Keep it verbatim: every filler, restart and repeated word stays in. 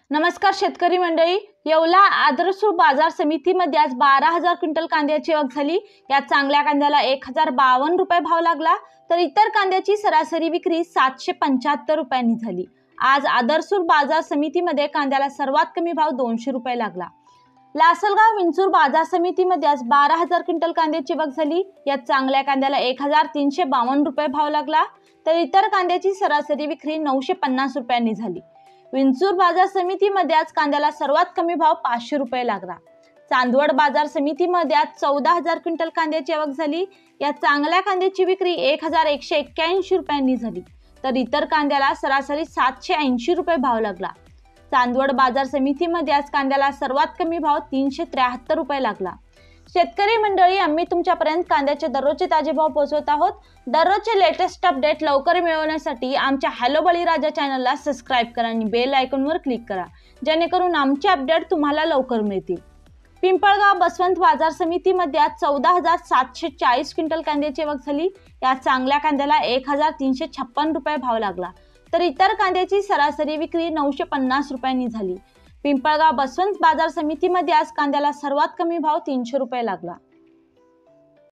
नमस्कार शेतकरी मंडळी, येवला आदर्शूर बाजार समितीमध्ये आज बारा हजार क्विंटल कांद्याची आवक झाली। या चांगल्या कांद्याला एक हजार बावन्न रुपये भाव लागला, तर इतर कांद्याची सरासरी विक्री सातशे पंच्याहत्तर रुपयांनी झाली। आज आदर्शूर बाजार समितीमध्ये कांद्याला सर्वात कमी भाव दोनशे रुपये लागला। लासलगाव विंचूर बाजार समितीमध्ये आज बारा हजार क्विंटल कांद्याची आवक झाली। या चांगल्या कांद्याला एक हजार तीनशे बावन्न रुपये भाव लागला, तर इतर कांद्याची सरासरी विक्री नऊशे पन्नास रुपयांनी झाली। विंचूर बाजार समितीमध्ये आज कांद्याला सर्वात कमी भाव पाचशे रुपये लागला। चांदवड बाजार समितीमध्ये आज चौदा हजार क्विंटल कांद्याची आवक झाली। या चांगल्या कांद्याची विक्री एक हजार एकशे एक्क्याऐंशी रुपयांनी झाली, तर इतर कांद्याला सरासरी सातशे ऐंशी रुपये भाव लागला। चांदवड बाजार समितीमध्ये आज कांद्याला सर्वात कमी भाव तीनशे त्र्याहत्तर रुपये लागला। शेतकरी मंडळी, आम्ही तुमच्यापर्यंत कांद्याचे दररोजचे ताजे भाव पोहोचवत आहोत। दररोजचे लेटेस्ट अपडेट लवकर मिळवण्यासाठी आमच्या हॅलो बळीराजा चॅनलला सबस्क्राइब करा आणि बेल आयकॉनवर क्लिक करा, जेणेकरून आमचे अपडेट तुम्हाला लवकर मिळतील। पिंपळगाव बसवंत बाजार समितीमध्ये आज चौदा हजार सातशे चाळीस क्विंटल कांद्याची आवक झाली। या चांगल्या कांद्याला एक हजार तीनशे छप्पन रुपये भाव लागला, तर इतर कांद्याची सरासरी विक्री नऊशे पन्नास रुपयांनी झाली। पिंपळगाव बसवंत बाजार समितीमध्ये आज कांद्याला सर्वात कमी भाव तीनशे रुपये लागला।